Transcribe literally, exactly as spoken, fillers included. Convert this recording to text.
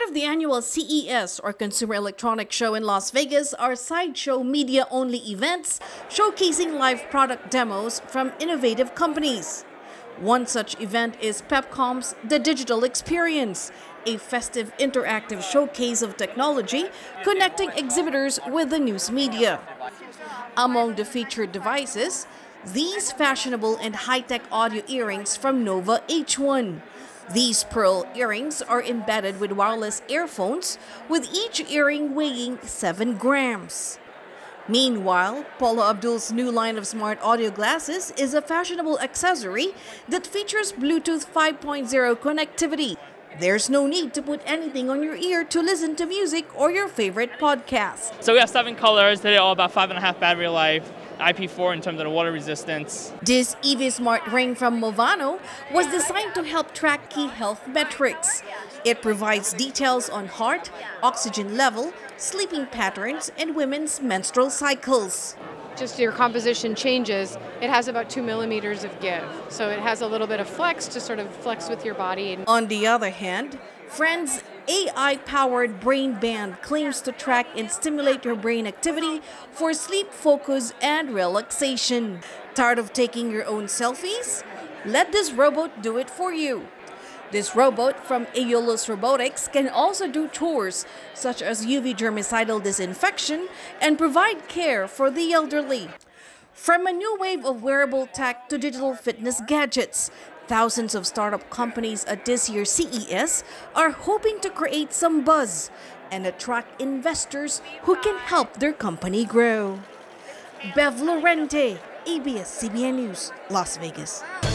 Part of the annual C E S, or Consumer Electronics Show in Las Vegas, are sideshow media-only events showcasing live product demos from innovative companies. One such event is Pepcom's The Digital Experience, a festive interactive showcase of technology connecting exhibitors with the news media. Among the featured devices, these fashionable and high-tech audio earrings from Nova H one. These pearl earrings are embedded with wireless earphones, with each earring weighing seven grams. Meanwhile, Paula Abdul's new line of smart audio glasses is a fashionable accessory that features Bluetooth five point oh connectivity. There's no need to put anything on your ear to listen to music or your favorite podcast. So we have seven colors. They're all about five and a half battery life, I P four in terms of the water resistance. This E V Smart ring from Movano was designed to help track key health metrics. It provides details on heart, oxygen level, sleeping patterns, and women's menstrual cycles. Just your composition changes, it has about two millimeters of give. So it has a little bit of flex to sort of flex with your body. On the other hand, Friends' A I-powered brain band claims to track and stimulate your brain activity for sleep, focus, and relaxation. Tired of taking your own selfies? Let this robot do it for you. This robot from Aeolus Robotics can also do chores such as U V germicidal disinfection and provide care for the elderly. From a new wave of wearable tech to digital fitness gadgets, thousands of startup companies at this year's C E S are hoping to create some buzz and attract investors who can help their company grow. Bev Lorente, A B S C B N News, Las Vegas.